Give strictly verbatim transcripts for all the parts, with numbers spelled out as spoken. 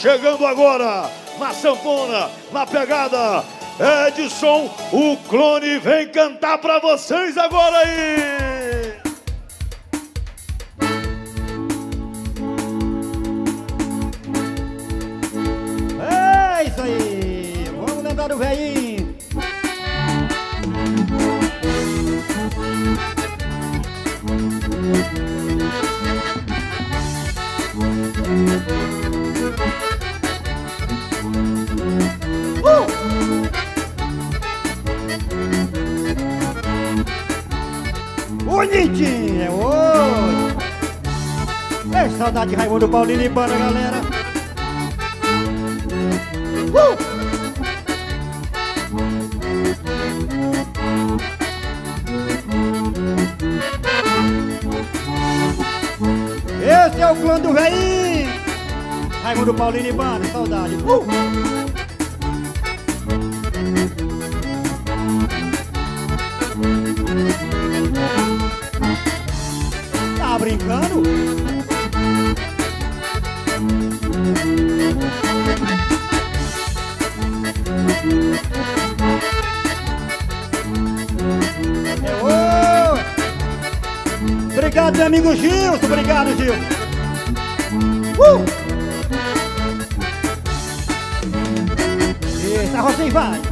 Chegando agora na sanfona, na pegada, Edson, o clone vem cantar pra vocês agora aí. É isso aí, vamos lembrar do velhinho. Uh! Bonitinho, é hoje. É saudade de Raimundo Paulino e banda, galera. Uh! Esse é o clã do velhinho. Raimundo Paulino e banda, saudade. Uh! Tá brincando? É, ô! Obrigado, meu amigo Gilson. Obrigado, Gil. Uh! Eita, Rocinho, vai.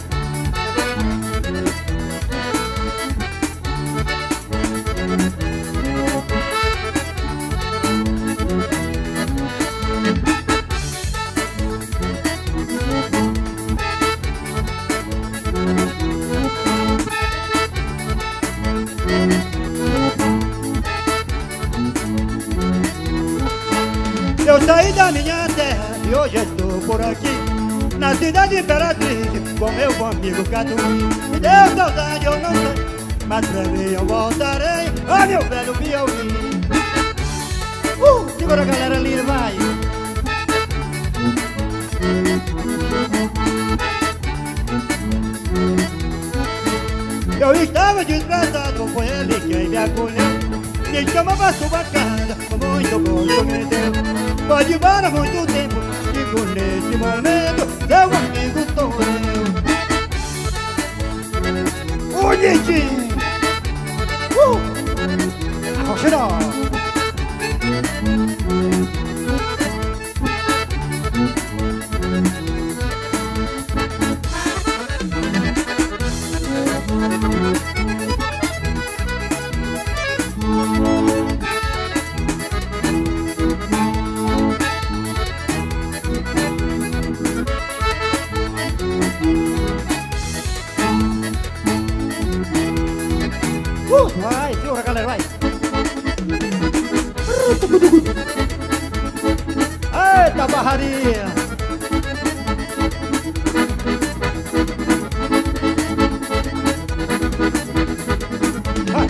Eu saí da minha terra e hoje estou por aqui, na cidade Imperatriz, com meu bom amigo Catuí. Me deu saudade, eu não sei, mas breve eu voltarei a meu velho Piauí. Uh, segura a galera linda, vai. Eu estava desgraçado, foi ele quem me acolheu. Me chamava sua casa, com muito gosto me deu. Pode ir embora há muito tempo, digo nesse momento, seu amigo sou eu. Bonitinho! Uh! Arroxeró! Vai, segura, galera, vai. Eita, barraria. Vai.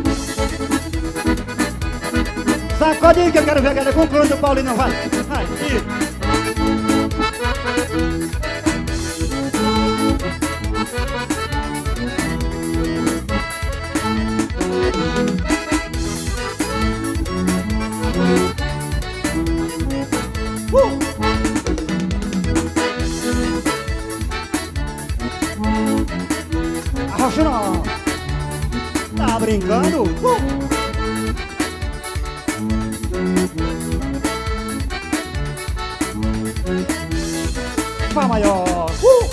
Sacode que eu quero ver a galera com o clone do Paulinho, vai. Vai, isso. Uh! Arroxeró! Tá brincando? Uh! Fá maior! Uh!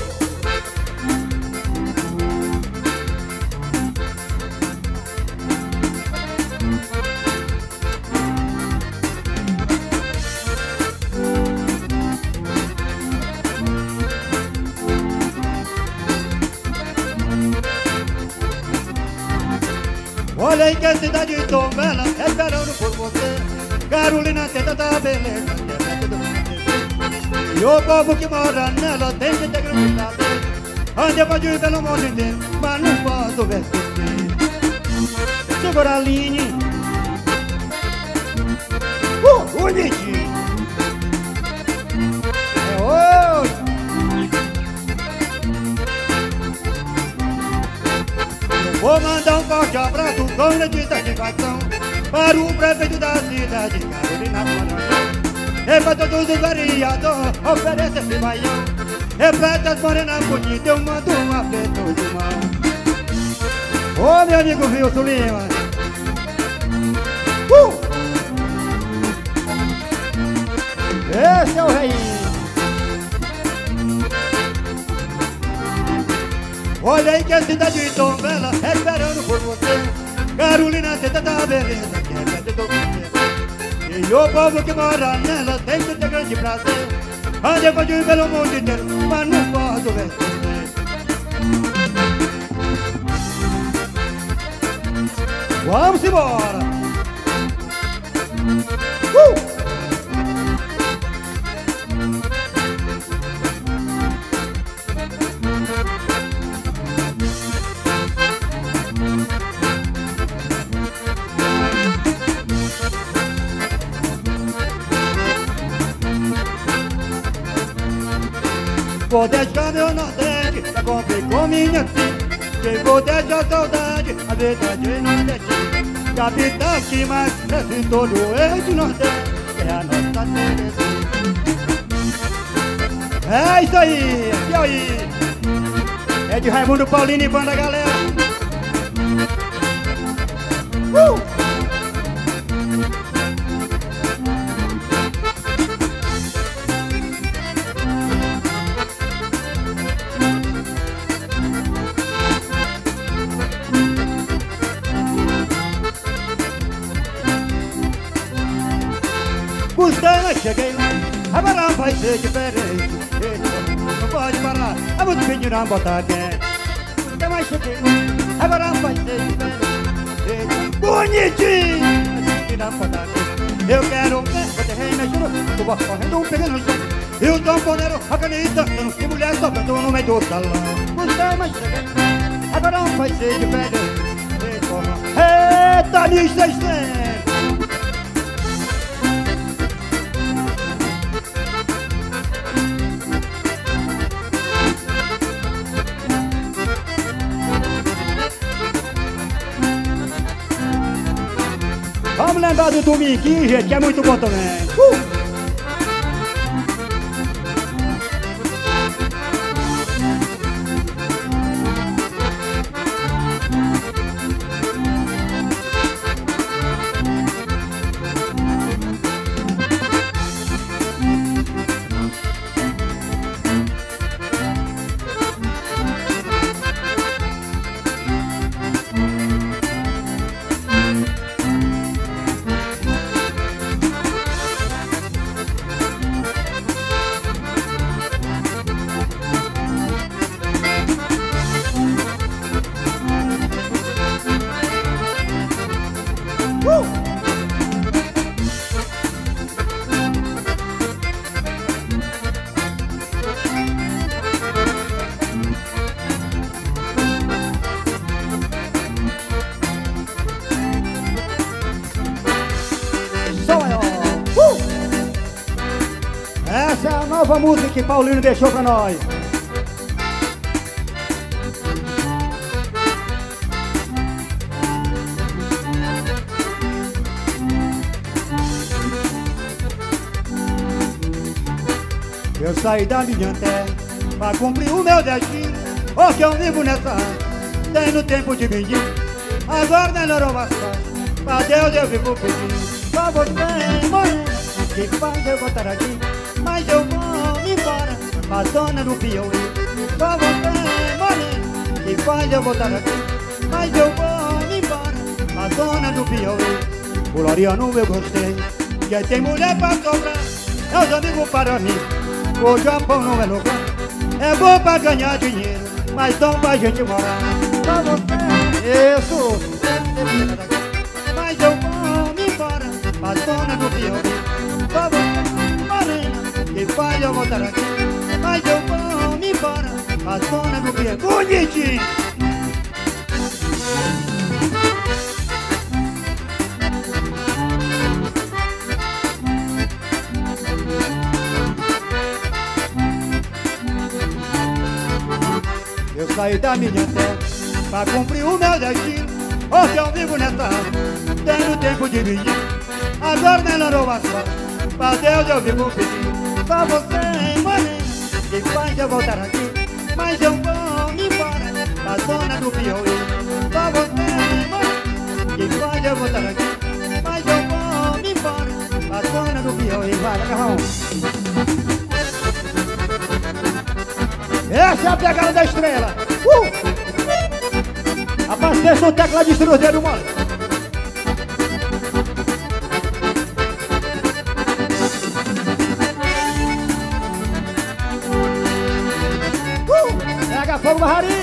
Olha aí que a cidade tão bela, esperando por você. Carolina tenta da beleza, e o povo que mora nela tem que ter grande prazer. Ande pode ir pelo mundo inteiro, mas não posso ver você. Segura a linha. Uh, bonitinho. É hoje. Vou mandar um forte abraço com letícia de cartão para o prefeito da cidade, Carolina Maranhão. é pra todos os variados, oferece esse baião. É pra essas morenas bonitas, eu mando um aperto de mão. Ô meu amigo Wilson Lima, uh! Esse é o rei. Olha aí que a cidade de Tom Bela é esperando por você. Carolina, você tá beleza, que é perto do você. E o povo que mora nela tem que ter grande prazer. Ande pode ir pelo mundo inteiro, mas não posso ver você. Vamos embora! Uh! Vou deixar meu Nordeste pra cumprir com minha filha. Que vou deixar saudade, a verdade é Nordeste. Capital que mais cresce em todo o eixo Nordeste, é a nossa Terezinha. É isso aí, aqui aí. É de Raimundo Paulino e banda, galera. Uh! Gostei, mas cheguei lá, agora vai ser diferente. Não pode parar, a música pedir não botar quente. Gostei, mas cheguei lá, agora vai ser diferente. Bonitinho, pedir não botar quente. Eu quero ver, você rei me juro, tu vai correndo, pegando o chão. E o tamponeiro, a caneta, e mulher sobrando no meio do salão. Gostei, mas cheguei lá, agora vai ser diferente. Eita, mil e seiscentos. Vamos lembrar do Dominguinho, gente, que é muito bom também. Uh! Essa é a nova música que Paulino deixou pra nós. Eu saí da minha terra pra cumprir o meu destino, porque eu vivo nessa área, tenho tempo de medir. Agora melhorou bastante, pra Deus eu vivo pedindo. Só você, morena, que faz eu voltar aqui, mas eu vou me embora pra zona do Piauí. Só você, morena, que faz eu voltar aqui, mas eu vou me embora pra zona do Piauí. Floriano eu gostei, que tem mulher pra sobrar, é os amigos para mim. O Japão não é lugar, é bom pra ganhar dinheiro, mas não pra gente morar. Só você, isso, mas eu vou me embora pra zona do Piauí. Só você, morena, que faz eu voltar aqui, mas eu vou me embora pra zona do Piauí. Bonitinho! Eu saí da minha terra pra cumprir o meu destino, porque eu vivo nessa área, tenho tempo de viver. Agora melhorou bastante, Mas Deus eu vivo pedindo pra você, morena, que faz eu voltar aqui. Mas eu vou embora pra zona do Piauí. Pra você, morena, que faz eu voltar aqui. Mas eu vou embora pra zona do Piauí. Vai, agarrão. Essa é a pegada da estrela. Uh! Abasteça o teclado de cruzeiro, mano. Uh! Pega fogo, Maharim.